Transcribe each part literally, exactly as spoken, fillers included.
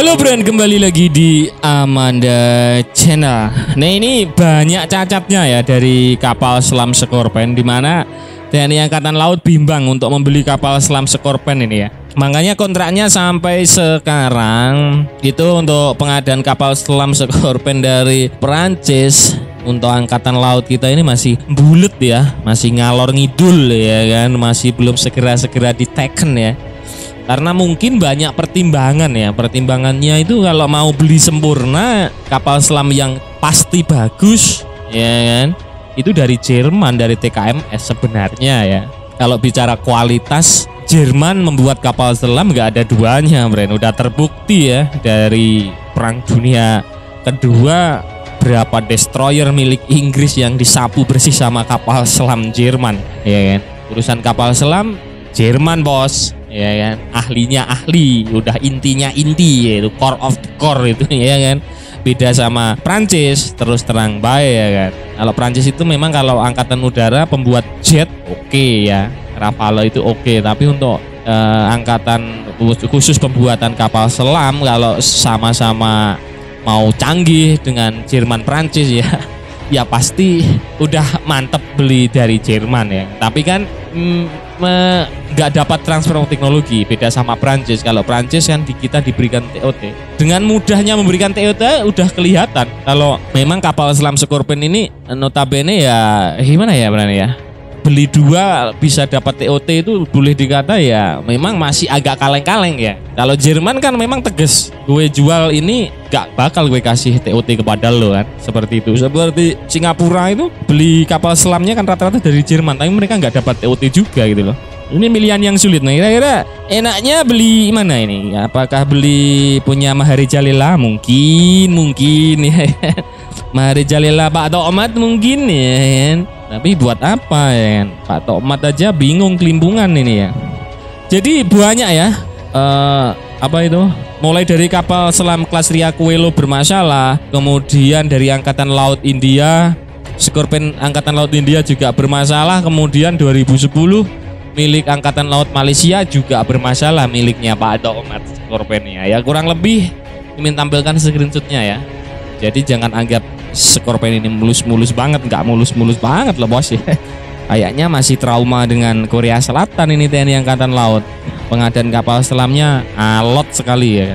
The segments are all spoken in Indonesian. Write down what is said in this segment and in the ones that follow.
Halo Bren, kembali lagi di Amanda Channel. Nah, ini banyak cacatnya ya dari kapal selam Scorpion, di mana T N I Angkatan Laut bimbang untuk membeli kapal selam Scorpion ini ya. Makanya kontraknya sampai sekarang itu untuk pengadaan kapal selam Scorpion dari Perancis untuk Angkatan Laut kita ini masih bulet ya, masih ngalor ngidul ya kan, masih belum segera-segera diteken ya. Karena mungkin banyak pertimbangan ya. Pertimbangannya itu kalau mau beli sempurna kapal selam yang pasti bagus ya kan, itu dari Jerman, dari T K M S sebenarnya ya. Kalau bicara kualitas, Jerman membuat kapal selam nggak ada duanya, Bren. Udah terbukti ya dari Perang Dunia Kedua, berapa destroyer milik Inggris yang disapu bersih sama kapal selam Jerman ya kan. Urusan kapal selam Jerman bos ya kan, ahlinya ahli, udah intinya inti, yaitu core of the core itu ya kan. Beda sama Prancis, terus terang baik ya kan. Kalau Prancis itu memang kalau angkatan udara pembuat jet oke okay ya, Rafale itu oke okay. Tapi untuk eh, angkatan khusus pembuatan kapal selam, kalau sama-sama mau canggih dengan Jerman Prancis ya, ya pasti udah mantep beli dari Jerman ya. Tapi kan mm, nggak dapat transfer teknologi, beda sama Prancis. Kalau Prancis kan di kita diberikan T O T, dengan mudahnya memberikan T O T udah kelihatan kalau memang kapal selam Scorpion ini notabene ya gimana ya berani ya, beli dua bisa dapat T O T itu boleh dikata ya memang masih agak kaleng-kaleng ya. Kalau Jerman kan memang tegas, gue jual ini gak bakal gue kasih T O T kepada lo kan, seperti itu. Seperti Singapura itu beli kapal selamnya kan rata-rata dari Jerman, tapi mereka nggak dapat T O T juga gitu loh. Ini pilihan yang sulit. Nah, kira-kira enaknya beli mana ini? Apakah beli punya Maharijalela? Mungkin, mungkin ya. Maharijalela Pak Tokmat mungkin ya kan. Tapi buat apa ya kan? Pak Tokmat aja bingung kelimpungan ini ya. Jadi banyak ya. Uh, apa itu? Mulai dari kapal selam kelas Riachuelo bermasalah, kemudian dari Angkatan Laut India, Scorpion Angkatan Laut India juga bermasalah, kemudian dua ribu sepuluh milik Angkatan Laut Malaysia juga bermasalah miliknya Pak Tokmat Scorpion ya. Ya kurang lebih ingin tampilkan screenshotnya ya. Jadi jangan anggap Scorpion ini mulus-mulus banget, nggak mulus-mulus banget loh bos ya. Kayaknya masih trauma dengan Korea Selatan ini T N I Angkatan Laut. Pengadaan kapal selamnya alot sekali ya kan.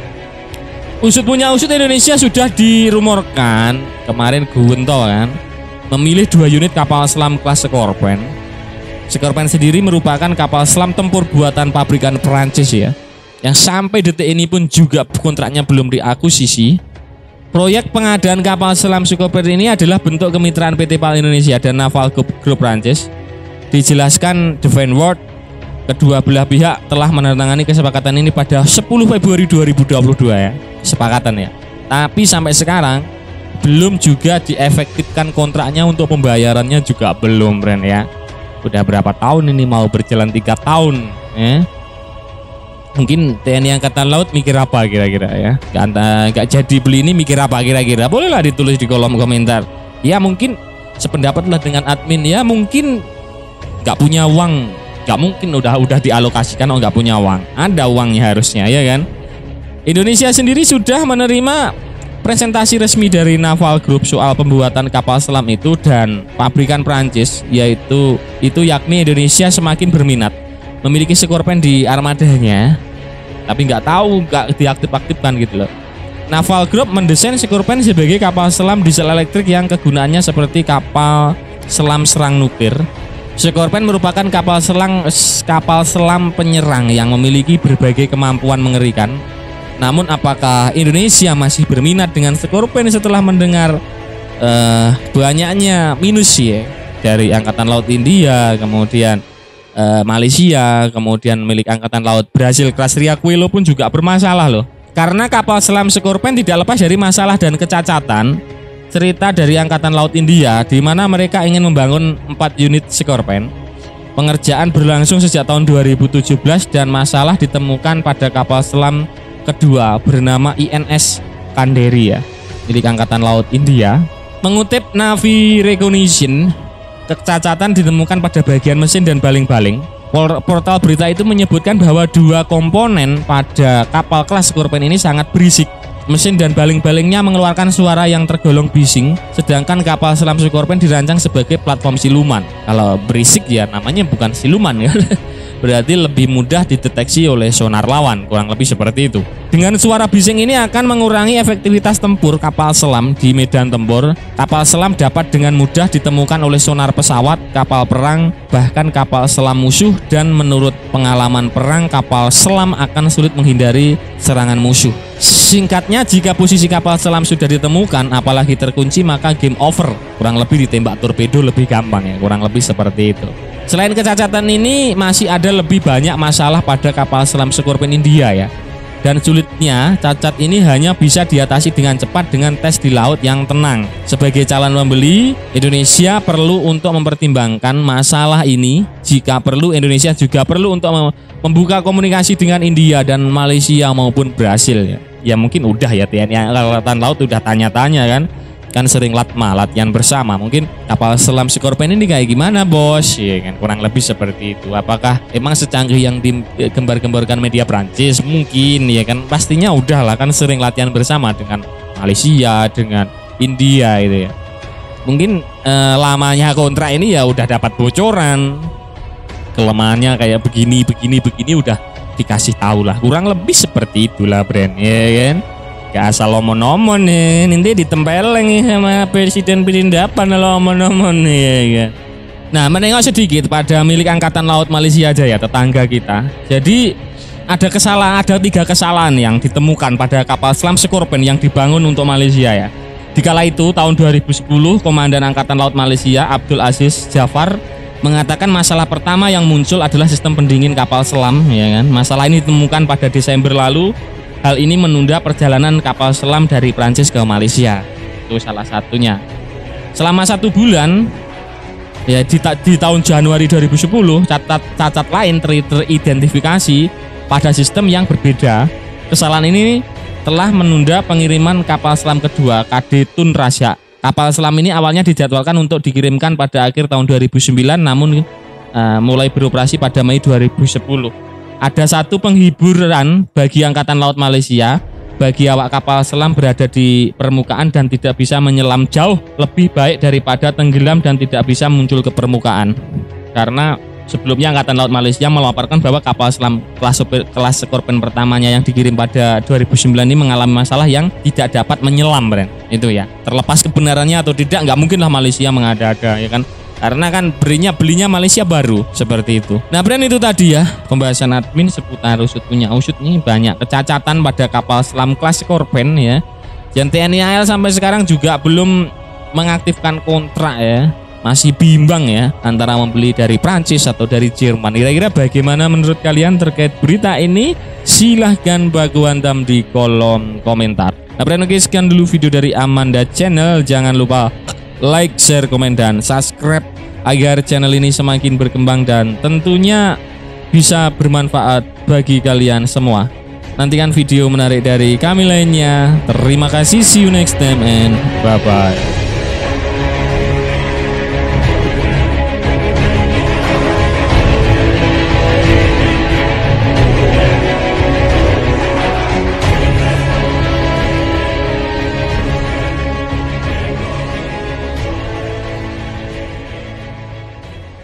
Usut punya usut, Indonesia sudah dirumorkan kemarin Guwento kan memilih dua unit kapal selam kelas Scorpion. Scorpion sendiri merupakan kapal selam tempur buatan pabrikan Perancis ya, yang sampai detik ini pun juga kontraknya belum diakuisisi. Proyek pengadaan kapal selam Scorpion ini adalah bentuk kemitraan P T PAL Indonesia dan Naval Group Prancis. Dijelaskan Defense World, kedua belah pihak telah menandatangani kesepakatan ini pada sepuluh Februari dua ribu dua puluh dua ya, kesepakatan ya. Tapi sampai sekarang belum juga diefektifkan kontraknya, untuk pembayarannya juga belum, Bren ya. Udah berapa tahun ini, mau berjalan tiga tahun ya. Mungkin T N I Angkatan Laut mikir apa kira-kira ya, gak, gak jadi beli ini mikir apa kira-kira, bolehlah ditulis di kolom komentar ya. Mungkin sependapat lah dengan admin ya, mungkin gak punya uang, gak mungkin udah udah dialokasikan, oh gak punya uang, ada uangnya harusnya ya kan. Indonesia sendiri sudah menerima presentasi resmi dari Naval Group soal pembuatan kapal selam itu dan pabrikan Prancis, yaitu itu yakni Indonesia semakin berminat memiliki Scorpion di armadanya, tapi nggak tahu nggak diaktif-aktifkan gitu loh. Naval Group mendesain Scorpion sebagai kapal selam diesel elektrik yang kegunaannya seperti kapal selam serang nuklir. Scorpion merupakan kapal selam kapal selam penyerang yang memiliki berbagai kemampuan mengerikan. Namun apakah Indonesia masih berminat dengan Scorpion setelah mendengar uh, banyaknya minus ya dari Angkatan Laut India, kemudian uh, Malaysia, kemudian milik Angkatan Laut Brasil kelas Riachuelo pun juga bermasalah loh. Karena kapal selam Scorpion tidak lepas dari masalah dan kecacatan. Cerita dari Angkatan Laut India di mana mereka ingin membangun empat unit Scorpion. Pengerjaan berlangsung sejak tahun dua ribu tujuh belas dan masalah ditemukan pada kapal selam kedua bernama I N S Kanderi ya, milik Angkatan Laut India. Mengutip Navy Recognition, kecacatan ditemukan pada bagian mesin dan baling-baling. Portal berita itu menyebutkan bahwa dua komponen pada kapal kelas Scorpion ini sangat berisik. Mesin dan baling-balingnya mengeluarkan suara yang tergolong bising, sedangkan kapal selam Scorpion dirancang sebagai platform siluman. Kalau berisik ya namanya bukan siluman ya. Berarti lebih mudah dideteksi oleh sonar lawan, kurang lebih seperti itu. Dengan suara bising ini akan mengurangi efektivitas tempur kapal selam di medan tempur. Kapal selam dapat dengan mudah ditemukan oleh sonar pesawat, kapal perang, bahkan kapal selam musuh, dan menurut pengalaman perang, kapal selam akan sulit menghindari serangan musuh. Singkatnya, jika posisi kapal selam sudah ditemukan, apalagi terkunci, maka game over. Kurang lebih ditembak torpedo lebih gampang ya, kurang lebih seperti itu. Selain kecacatan ini, masih ada lebih banyak masalah pada kapal selam Scorpion India ya. Dan sulitnya, cacat ini hanya bisa diatasi dengan cepat dengan tes di laut yang tenang. Sebagai calon pembeli, Indonesia perlu untuk mempertimbangkan masalah ini. Jika perlu, Indonesia juga perlu untuk membuka komunikasi dengan India dan Malaysia maupun Brasil ya. Ya mungkin udah ya, T N I Angkatan Laut udah tanya-tanya kan. Kan sering latma, latihan bersama. Mungkin kapal selam Scorpion ini kayak gimana bos? Ya kan, kurang lebih seperti itu. Apakah emang secanggih yang digembar-gemborkan media Prancis? Mungkin ya kan, pastinya udah lah kan sering latihan bersama dengan Malaysia, dengan India itu ya. Mungkin eh, lamanya kontrak ini ya udah dapat bocoran. Kelemahannya kayak begini, begini, begini udah dikasih tahu lah. Kurang lebih seperti itulah brand ya kan. Gak asal omon-omon nih, nanti ditempeleng nih sama presiden-presiden depan kalau omon-omon nih ya kan. Nah, menengok sedikit pada milik Angkatan Laut Malaysia aja ya, tetangga kita. Jadi ada kesalahan, ada tiga kesalahan yang ditemukan pada kapal selam Scorpion yang dibangun untuk Malaysia ya. Dikala itu tahun dua ribu sepuluh, Komandan Angkatan Laut Malaysia Abdul Aziz Jafar mengatakan masalah pertama yang muncul adalah sistem pendingin kapal selam ya kan. Masalah ini ditemukan pada Desember lalu. Hal ini menunda perjalanan kapal selam dari Prancis ke Malaysia. Itu salah satunya. Selama satu bulan, ya di, di tahun Januari dua ribu sepuluh, cacat cacat lain ter, teridentifikasi pada sistem yang berbeda. Kesalahan ini telah menunda pengiriman kapal selam kedua, K D Tun Rasya. Kapal selam ini awalnya dijadwalkan untuk dikirimkan pada akhir tahun dua ribu sembilan, namun uh, mulai beroperasi pada Mei dua ribu sepuluh. Ada satu penghiburan bagi Angkatan Laut Malaysia, bagi awak kapal selam berada di permukaan dan tidak bisa menyelam jauh lebih baik daripada tenggelam dan tidak bisa muncul ke permukaan. Karena sebelumnya Angkatan Laut Malaysia melaporkan bahwa kapal selam kelas, kelas Scorpion pertamanya yang dikirim pada dua ribu sembilan ini mengalami masalah yang tidak dapat menyelam, Bren. Itu ya. Terlepas kebenarannya atau tidak, nggak mungkin lah Malaysia mengada-ada, ya kan? Karena kan belinya belinya Malaysia baru seperti itu. Nah, brand itu tadi ya pembahasan admin seputar usut punya usut nih, banyak kecacatan pada kapal selam kelas Scorpion ya. Dan T N I A L sampai sekarang juga belum mengaktifkan kontrak ya. Masih bimbang ya antara membeli dari Prancis atau dari Jerman. Kira-kira bagaimana menurut kalian terkait berita ini? Silahkan baku hantam di kolom komentar. Nah, brand oke, sekian dulu video dari Amanda Channel. Jangan lupa like, share, komen, dan subscribe agar channel ini semakin berkembang dan tentunya bisa bermanfaat bagi kalian semua. Nantikan video menarik dari kami lainnya. Terima kasih, see you next time and bye bye.